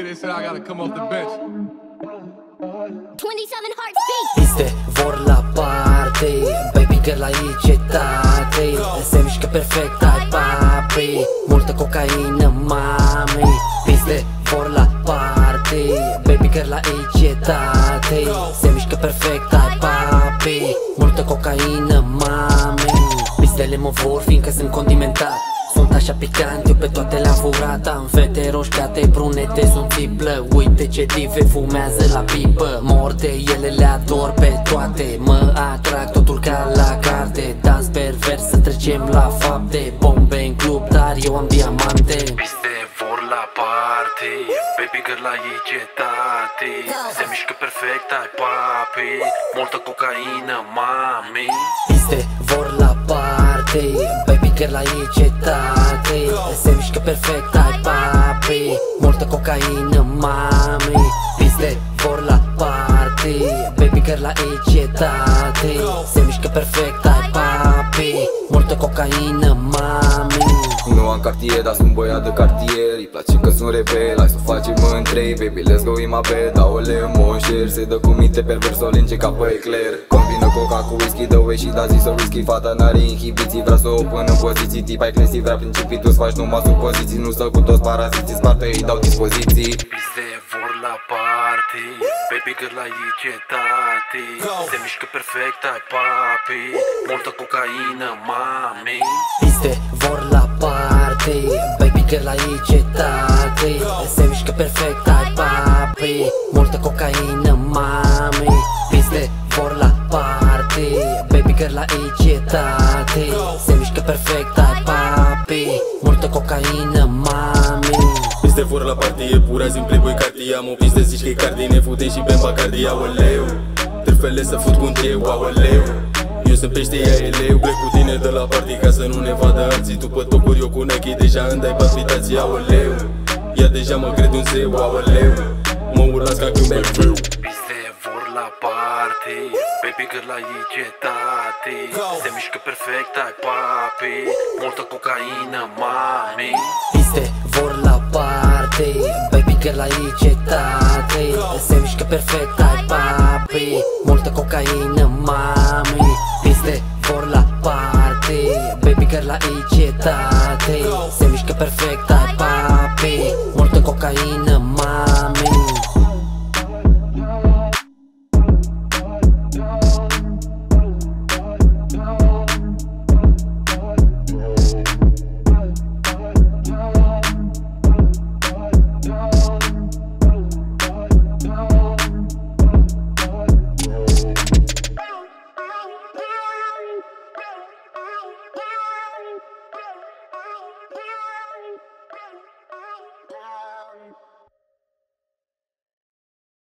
they said I gotta come off the bench. 27 Heartbeat. Piste vor la party, baby girl aici e tati. Se mișcă perfect, ai papi, multă cocaină, mami. Piste vor la party, baby girl aici e tati. Se mișcă perfect, ai papi, multă cocaină, mami. Pistele mă vor fiindcă sunt condimentat. Sunt așa picant, eu pe toate le-am furat. Am fete roșcate, brunete, sunt tiplă. Uite ce dive fumează la pipă. Morte, ele le ador pe toate. Mă atrag totul ca la carte. Dans pervers, să trecem la fapte. Bombe în club, dar eu am diamante. Piste vor la party, baby girl aici e tati. Se mișcă perfect, ai papi, multă cocaină, mami. Piste vor la party, baby girl aici e tati. Se mișcă perfect, ai papi, multă cocaină, mami. Piste vor la party, baby girl aici e tati. Se mișcă perfect, ai papi, multă cocaină, mami. Nu am cartier, dar sunt băiat de cartier. Îi place că sunt rebel, hai să o facem în trei. Baby, let's go in my bed, aoleu, monșer. Se dă cu minte pervers, o linge ca pe ecler. Combină coca cu whisky, dă way și da zi să risky. Fata n-are inhibiții, vrea să o pună în poziții. Tip agresiv, vrea principii, tu-ți faci numai supoziții. Nu stă cu toți paraziții, sparte, îi dau dispoziții. Piste vor la party, baby girl aici e tati. Se mișcă perfect, ai papi, multă cocaină, mami. Piste vor la party, baby girl aici e tati. Se mișcă perfect, ai papi, multă cocaină, mami. Piste vor la party, baby girl aici e tati. Se mișcă perfect, ai papi, multă cocaină, mami. Piste vor la party, e pura zi-n Playboy Cartier. Am o pistă, zici că e cardi, ne fute și bem Bacardi, aoleu. Trâfele să fut cu un teu, aoleu. Eu sunt pește, ea e leu. Plec cu tine de la party ca să nu ne vadă alții. Tu pe tocuri, eu cu Nike, deja îmi dai palpitații, aoleu. Ea deja mă crede un zeu, aoleu. Mă urlați ca când beau. Piste vor la party, baby girl aici e tati. Se mișcă perfect, ai papi, multă cocaină, mami. Piste vor la party, baby girl aici e tati. Se mișcă perfect, ai papi, multă cocaină, mami. Piste vor la party, baby girl aici e tati. Se